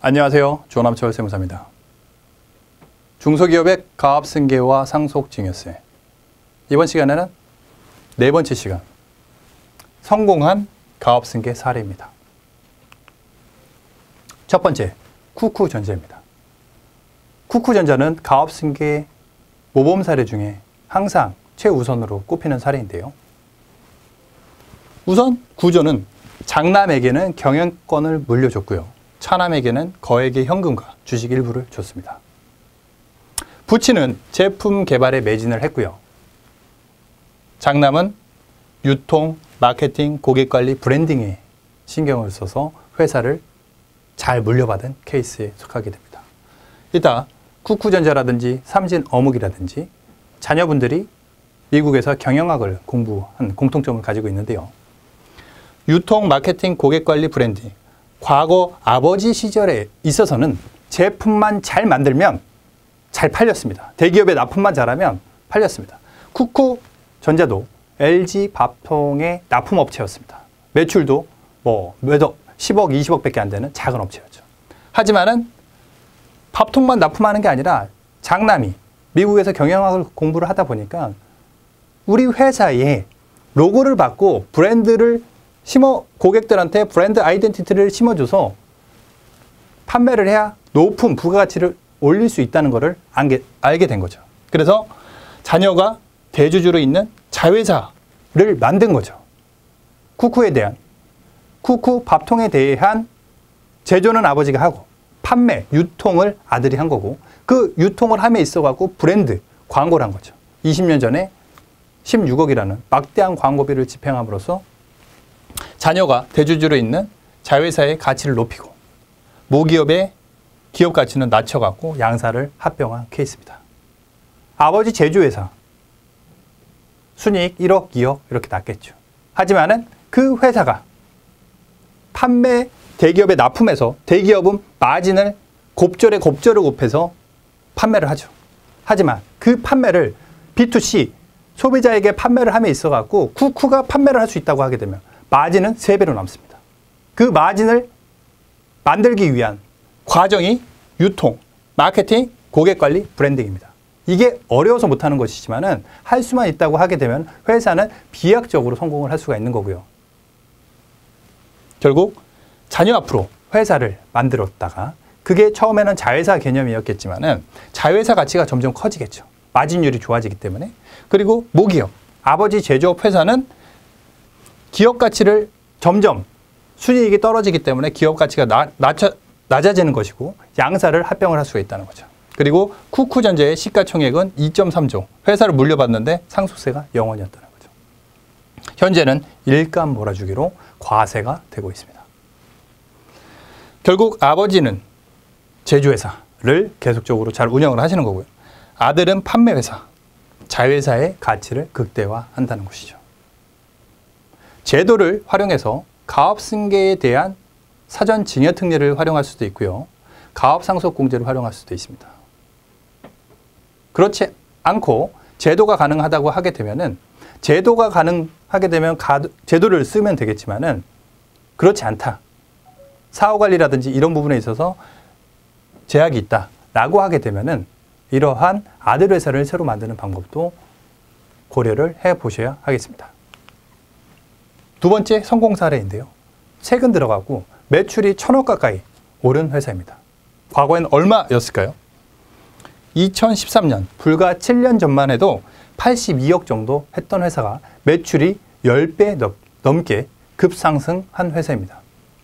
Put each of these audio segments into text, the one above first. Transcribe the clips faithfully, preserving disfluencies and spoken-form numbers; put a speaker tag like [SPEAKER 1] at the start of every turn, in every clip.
[SPEAKER 1] 안녕하세요. 조남철 세무사입니다. 중소기업의 가압승계와 상속증여세. 이번 시간에는 네 번째 시간, 성공한 가압승계 사례입니다. 첫 번째, 쿠쿠전자입니다. 쿠쿠전자는 가압승계 모범 사례 중에 항상 최우선으로 꼽히는 사례인데요. 우선 구조는 장남에게는 경영권을 물려줬고요. 차남에게는 거액의 현금과 주식 일부를 줬습니다. 부친은 제품 개발에 매진을 했고요. 장남은 유통, 마케팅, 고객관리, 브랜딩에 신경을 써서 회사를 잘 물려받은 케이스에 속하게 됩니다. 이따 쿠쿠전자라든지 삼진어묵이라든지 자녀분들이 미국에서 경영학을 공부한 공통점을 가지고 있는데요. 유통, 마케팅, 고객관리, 브랜딩. 과거 아버지 시절에 있어서는 제품만 잘 만들면 잘 팔렸습니다. 대기업에 납품만 잘하면 팔렸습니다. 쿠쿠전자도 엘지 밥통의 납품업체였습니다. 매출도 뭐 몇억, 십억, 이십억 밖에 안 되는 작은 업체였죠. 하지만은 밥통만 납품하는 게 아니라 장남이 미국에서 경영학을 공부를 하다 보니까 우리 회사에 로고를 받고 브랜드를 심어 고객들한테 브랜드 아이덴티티를 심어줘서 판매를 해야 높은 부가가치를 올릴 수 있다는 것을 알게 된 거죠. 그래서 자녀가 대주주로 있는 자회사를 만든 거죠. 쿠쿠에 대한, 쿠쿠 밥통에 대한 제조는 아버지가 하고 판매, 유통을 아들이 한 거고 그 유통을 함에 있어갖고 브랜드, 광고를 한 거죠. 이십 년 전에 십육억이라는 막대한 광고비를 집행함으로써 자녀가 대주주로 있는 자회사의 가치를 높이고 모기업의 기업 가치는 낮춰갖고 양사를 합병한 케이스입니다. 아버지 제조회사 순이익 일억, 이억 이렇게 났겠죠. 하지만은 그 회사가 판매 대기업에 납품해서 대기업은 마진을 곱절에 곱절을 곱해서 판매를 하죠. 하지만 그 판매를 비투씨 소비자에게 판매를 함에 있어갖고 쿠쿠가 판매를 할 수 있다고 하게 되면 마진은 세 배로 남습니다. 그 마진을 만들기 위한 과정이 유통, 마케팅, 고객관리, 브랜딩입니다. 이게 어려워서 못하는 것이지만은 할 수만 있다고 하게 되면 회사는 비약적으로 성공을 할 수가 있는 거고요. 결국 자녀 앞으로 회사를 만들었다가 그게 처음에는 자회사 개념이었겠지만은 자회사 가치가 점점 커지겠죠. 마진율이 좋아지기 때문에. 그리고 모기업, 아버지 제조업 회사는 기업 가치를 점점 순이익이 떨어지기 때문에 기업 가치가 나, 낮춰, 낮아지는 것이고 양사를 합병을 할 수가 있다는 거죠. 그리고 쿠쿠전자의 시가총액은 이 점 삼조, 회사를 물려받는데 상속세가 영원이었다는 거죠. 현재는 일감 몰아주기로 과세가 되고 있습니다. 결국 아버지는 제조회사를 계속적으로 잘 운영을 하시는 거고요. 아들은 판매회사, 자회사의 가치를 극대화한다는 것이죠. 제도를 활용해서 가압승계에 대한 사전 증여 특례를 활용할 수도 있고요. 가압상속공제를 활용할 수도 있습니다. 그렇지 않고 제도가 가능하다고 하게 되면은 제도가 가능하게 되면 가, 제도를 쓰면 되겠지만은 그렇지 않다. 사후관리라든지 이런 부분에 있어서 제약이 있다라고 하게 되면은 이러한 아들 회사를 새로 만드는 방법도 고려를 해보셔야 하겠습니다. 두 번째 성공 사례인데요. 최근 들어가고 매출이 천억 가까이 오른 회사입니다. 과거에는 얼마였을까요? 이천십삼 년, 불과 칠 년 전만 해도 팔십이억 정도 했던 회사가 매출이 십 배 넘게 급상승한 회사입니다.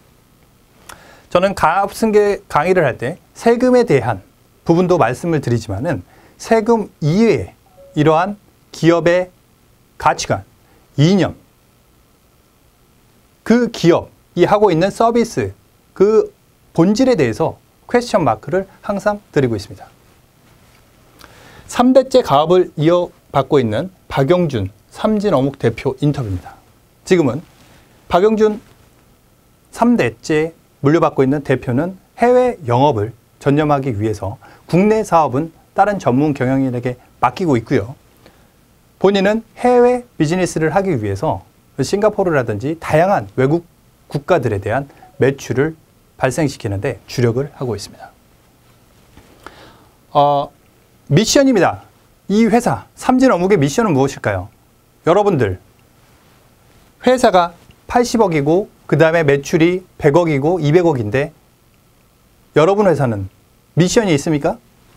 [SPEAKER 1] 저는 가압승계 강의를 할 때 세금에 대한 부분도 말씀을 드리지만은 세금 이외에 이러한 기업의 가치관, 이념, 그 기업이 하고 있는 서비스, 그 본질에 대해서 퀘스천 마크를 항상 드리고 있습니다. 삼 대째 가압을 이어받고 있는 박영준 삼진어묵 대표 인터뷰입니다. 지금은 박영준 삼 대째 물려받고 있는 대표는 해외 영업을 전념하기 위해서 국내 사업은 다른 전문 경영인에게 맡기고 있고요. 본인은 해외 비즈니스를 하기 위해서 싱가포르라든지 다양한 외국 국가들에 대한 매출을 발생시키는데 주력을 하고 있습니다. 어, 미션입니다. 이 회사 삼진어묵의 미션은 무엇일까요? 여러분들, 회사가 팔십억이고 그 다음에 매출이 백억이고 이백억인데 여러분 회사는 미션이 있습니까?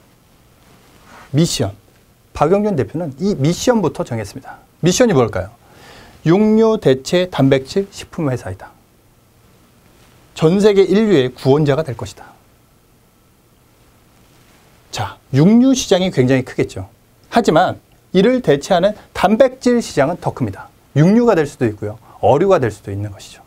[SPEAKER 1] 미션. 박영준 대표는 이 미션부터 정했습니다. 미션이 뭘까요? 육류 대체 단백질 식품 회사이다. 전 세계 인류의 구원자가 될 것이다. 자, 육류 시장이 굉장히 크겠죠. 하지만 이를 대체하는 단백질 시장은 더 큽니다. 육류가 될 수도 있고요. 어류가 될 수도 있는 것이죠.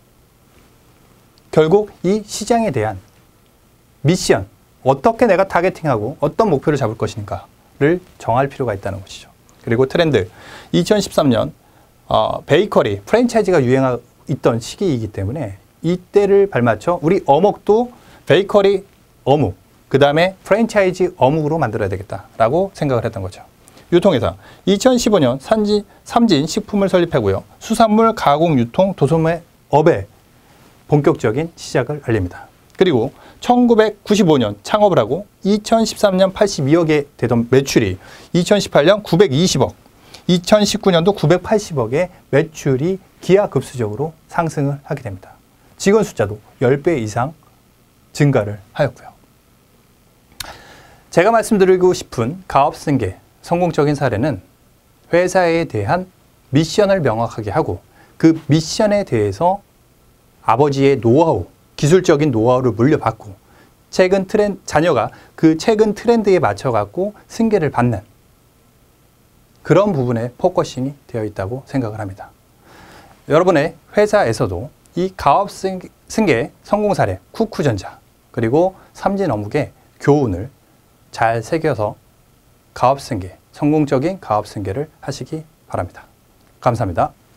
[SPEAKER 1] 결국 이 시장에 대한 미션, 어떻게 내가 타겟팅하고 어떤 목표를 잡을 것인가를 정할 필요가 있다는 것이죠. 그리고 트렌드, 이천십삼 년 어, 베이커리, 프랜차이즈가 유행하고 있던 시기이기 때문에 이때를 발맞춰 우리 어묵도 베이커리 어묵, 그 다음에 프랜차이즈 어묵으로 만들어야 되겠다라고 생각을 했던 거죠. 유통회사, 이천십오 년 산지, 삼진 식품을 설립하고요. 수산물 가공 유통 도소매업에 본격적인 시작을 알립니다. 그리고 천구백구십오 년 창업을 하고 이천십삼 년 팔십이억에 되던 매출이 이천십팔 년 구백이십억, 이천십구 년도 구백팔십억의 매출이 기하급수적으로 상승을 하게 됩니다. 직원 숫자도 십 배 이상 증가를 하였고요. 제가 말씀드리고 싶은 가업 승계, 성공적인 사례는 회사에 대한 미션을 명확하게 하고 그 미션에 대해서 아버지의 노하우, 기술적인 노하우를 물려받고 최근 트렌드, 자녀가 그 최근 트렌드에 맞춰갖고 승계를 받는 그런 부분에 포커싱이 되어 있다고 생각을 합니다. 여러분의 회사에서도 이 가업 승계 성공 사례, 쿠쿠전자 그리고 삼진어묵의 교훈을 잘 새겨서 가업 승계, 성공적인 가업 승계를 하시기 바랍니다. 감사합니다.